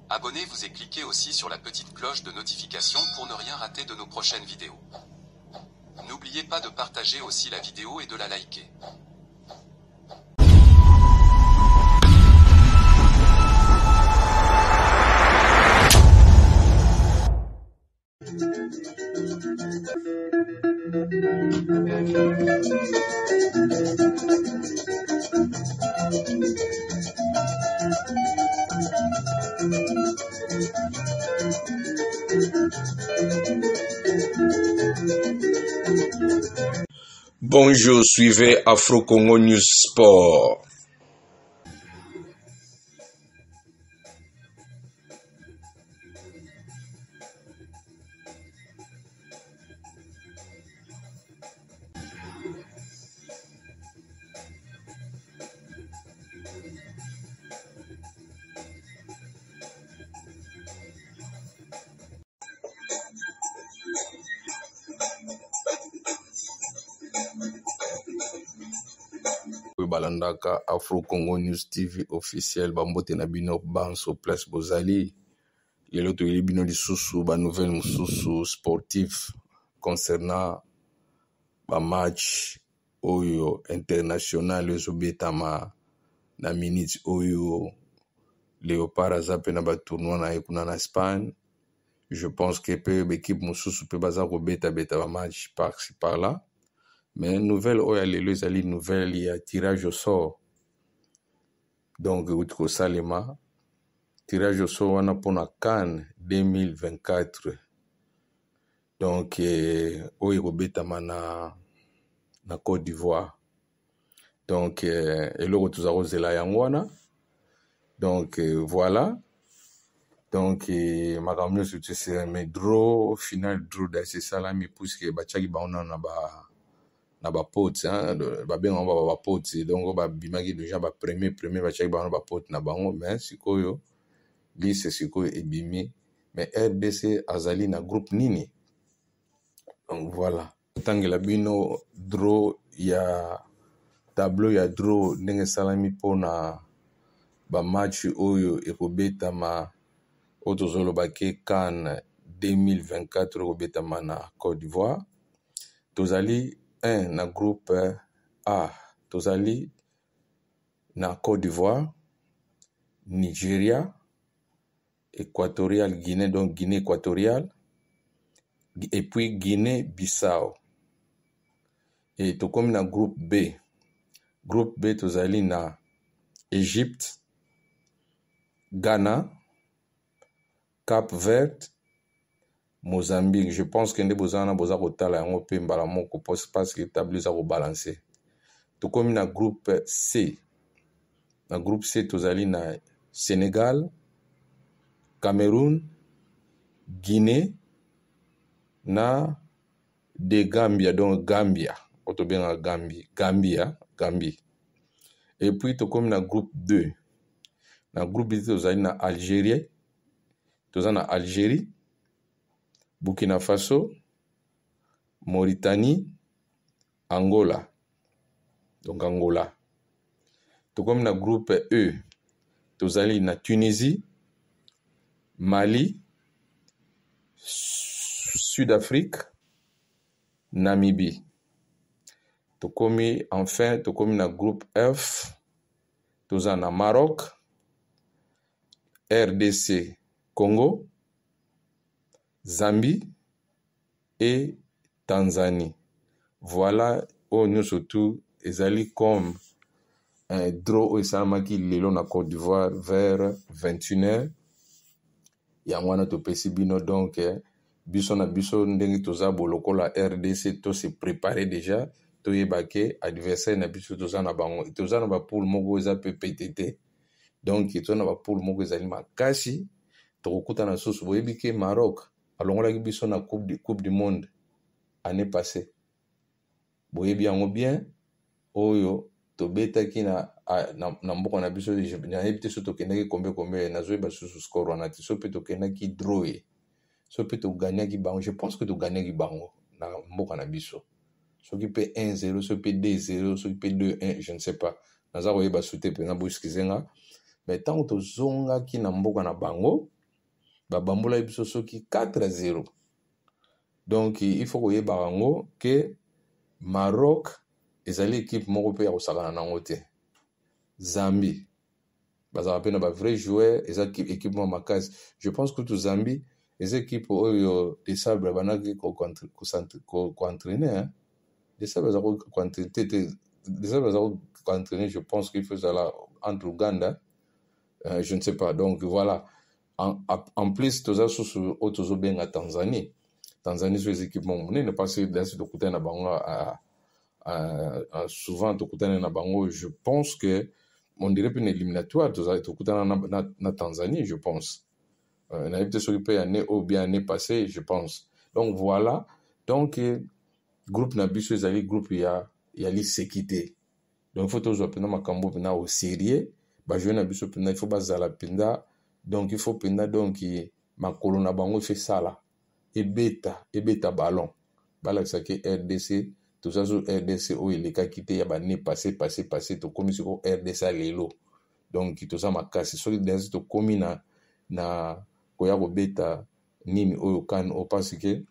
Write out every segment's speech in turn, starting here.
Abonnez-vous et cliquez aussi sur la petite cloche de notification pour ne rien rater de nos prochaines vidéos. N'oubliez pas de partager aussi la vidéo et de la liker. Bonjour, suivez Afro Congo News Sport. Balandaka Afro Congo News TV officiel bambote na bino banso place bozali lelo toyeli bino lisusu ba nouvelle mususu sportif concernant ba match oyo international ezobetama na minute oyo Léopard aza pe na ba tournoi na ekuna na Espagne. Je pense que pe l'équipe mususu pe baza ko beta ba match par-ci par-là. Mais nouvelle oya lelo ezali nouvelle ya tirage au sort. Donc utko salema tirage au sort wana pona CAN 2024. Donc oyo kobetama na Côte d'Ivoire. Donc eloko tozako zela yango wana. Donc voilà. Donc makambo nyonso c'est mais draw final draw c'est ça là mi puisque bachaki baona na ba potes ba benga ba potes donc ba bimaki déjà ba premier bachaki ba potes na bango mais sikoyo liste sikoyo ebimi mais RDC azali na groupe nini. Donc voilà tangela bino draw ya tableau ya draw ndenge salami pona ba match oyo ekobetama otozolo bake CAN 2024 ekobetama na Côte d'Ivoire. Tozali na groupe A, tozali na Côte d'Ivoire, Nigeria, Équatorial Guinée, donc Guinée équatoriale, et puis Guinée-Bissau. Et tout comme na groupe B. Groupe B, tozali na Égypte, Ghana, Cap-Vert, Mozambique. Je pense que nous avons kotala yango pe mbala moko parce que tableau za ko balancer. To comme na groupe C. Na groupe C tozali na Sénégal, Cameroun, Guinée na de Gambia, donc Gambia. Oto bien Gambie. Et puis to comme na groupe 2. Na groupe B tozali na Algérie. Tozali na Algérie, Burkina Faso, Mauritanie, Angola. Donc Angola. Tout comme na groupe E, tozali na Tunisie, Mali, Sud-Afrique, Namibie. Tout comme enfin, tout comme na groupe F, tozali na Maroc, RDC, Congo, Zambie et Tanzanie. Voilà, nous surtout, ezali comme un draw au Samaki lelo na Côte d'Ivoire vers 21h. Yangwana to pesi bino donc biso na biso ndenge toza boloko la RDC to se préparer déjà to yebake adversaire na biso toza na bango toza na ba poule moko eza PPTT. Donc toza na ba poule moko ezali makasi to kuta na soso boyebi ke Maroc alongolaki biso na coupe du monde année passée. Boyebi yango bien oyo tobetaki na mboka na biso nayebi te so tokendaki kombe nazoyeba susu score wana te so mpe tokendaki draw so mpe toganyaki bango. Je pense que toganyaki bango na mboka na biso soki mpe 1-0 so mpe 2-0 soki mpe 2-1 je ne sais pas naza koyeba su te mpenza boeskizenga. Mais ntango tozongaki na mboka na bango babambola biso soki 4-0. Donc il faut que barango que Maroc ezali équipe moko pe ya kosakana nango te. Zambie bazala pe na ba vrai joueur eza équipe mo makasi. Je pense que tout Zambie les équipes oyo de sabre banaki ko entraîner de sabre za ko entraîner. Je pense qu'il faut ça entre Ouganda, je ne sais pas. Donc voilà, en plus tous sous autres benga Tanzanie sur les équipes mon ne pas se dans ce côté na bango souvent to côté na bango. Je pense que on dirait une éliminatoire tous to côté na Tanzanie, je pense. On a été sur le pays année ou bien année passée, je pense. Donc voilà, donc groupe na biso ezali groupe ya li sécurité. Donc il faut toujours pena makambo pena au sérieux ba jouer na biso pena il faut bazala penda. Donc il faut pena donc makolo na bango fait ça là et beta ballon bala ça que RDC tout ça sur RDC où il est quitté ya ba né passé to comme sur RDC lelo. Donc tout ça makasi solidarité to komi na koya ko beta nini oyo kan o parce que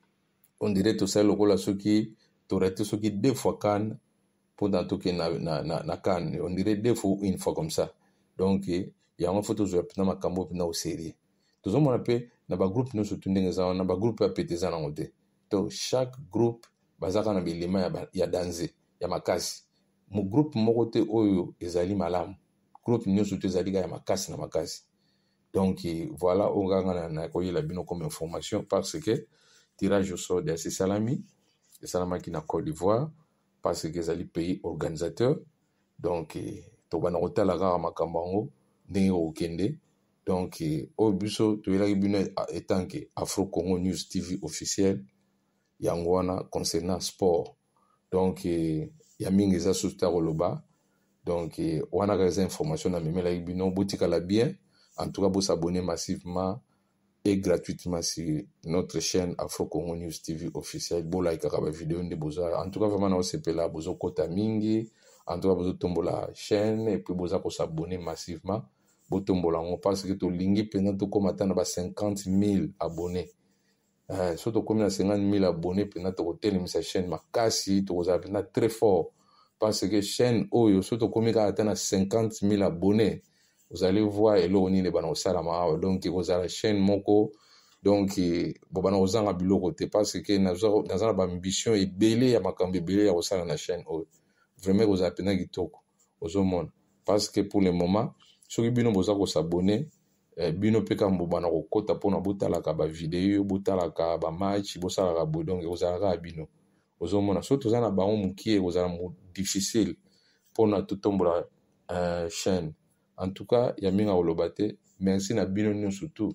on dirait tout ça lokola soki torete soki 2 fois kan pendant tout que na kan on dirait 2 fois une fois comme ça. Donc il y a une photo zo na makambo na au série tout ça mon appel na ba groupe no surtout ndenge za na ba groupe ya peteza na ngote. Donc chaque groupe bazaka na bilema ya danser ya makasi mo groupe moko te oyo ezali malamu groupe nyo surtout ezali ya makasi na makasi. Donc voilà on na koyela bino comme information parce que tirage au sort de Salami qui na Côte d'Ivoire parce que ezali pays organisateur. Donc to bana kotala kaka makambo ngo ndenge okende. Donc au biso to yela bino étant que Afro Congo News TV officiel yango wana concernant sport. Donc ya mingi za susta koloba. Donc wana ka za information na memela bino botika la bien. En tout cas, vous s'abonner massivement et gratuitement sur notre chaîne Afro Congo News TV officielle. Vous like la vidéo de Boza. En tout cas, vraiment, on s'appelle là, Bozo Kota Mingi. En tout cas, vous tombez la chaîne et puis vous s'abonner massivement. Vous tombez là, parce que tout lingi pendant tout comme atteindre 50 000 abonnés. Surtout comme il y a 50 000 abonnés pendant tout tel sa chaîne, ma cassi, tout vous avez très fort. Parce que chaîne Oyo, surtout comme il y a atteindre 50 000 abonnés. Vous allez voir elo ni le bana salama donc vous avez la chaîne moko donc bobana ozanga biloko te parce que naza ba ambition et belé ya makambe belé ya osala na chaîne vraiment vous avez pena kitoko ozomona parce que pour le moment soki bino boza ko s'abonner bino peka mbobana ko kota pona botala ka ba vidéo botala ka ba match bosala ka bo donc vous avez bino ozomona surtout za na ba mukie vous avez difficile pona tout tombola chaîne. En tout cas, il y a minga olobate. Merci na bino nyo surtout.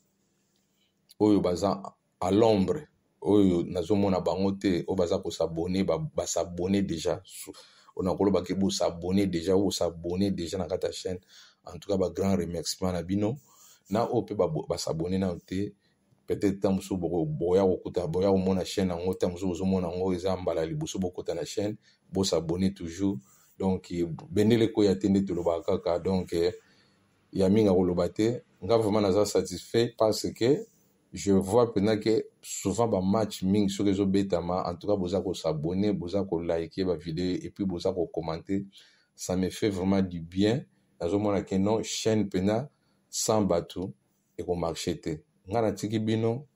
Oyo baza à l'ombre. Oyo nazomona bangote. O baza ko s'abonner, ba s'abonner déjà. On a koloba ke bo s'abonner déjà ou s'abonner déjà na kata chaîne. En tout cas, ba grand remerciement na bino. Na ope ba s'abonner na ote. Peut-être tant muso boya okuta boya o mona chaîne na ngota muso zo mona ngo eza mbala libuso bokota na chaîne. Bo s'abonner toujours. Donc benele ko ya tende to lobaka ka donc ya minga kolobate nga vraiment naza satisfait parce que je vois pendant que souvent ba match ming sur les obetama en tout cas boza ko s'abonner boza ko liker ba vidéo et puis boza ko commenter ça me fait vraiment du bien nazo mona que non chaîne pena sans batu et ko marchete nga na tiki bino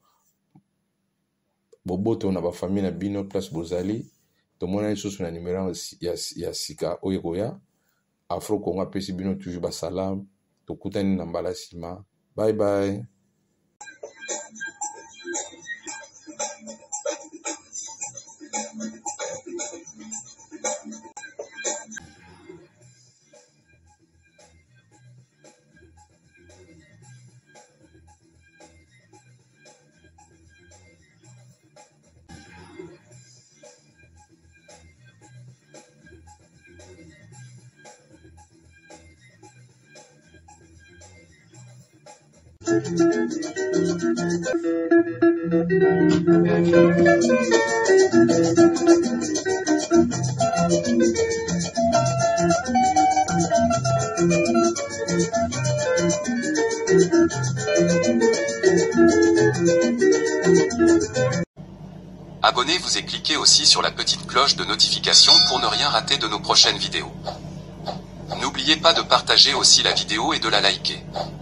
boboto na ba famille na bino place bozali. Tout le monde est sur le numéro ya sika oyekoya Afro Congo pesi bino toujours ba salam to kutani na mbala sima. Bye bye. Abonnez-vous et cliquez aussi sur la petite cloche de notification pour ne rien rater de nos prochaines vidéos. N'oubliez pas de partager aussi la vidéo et de la liker.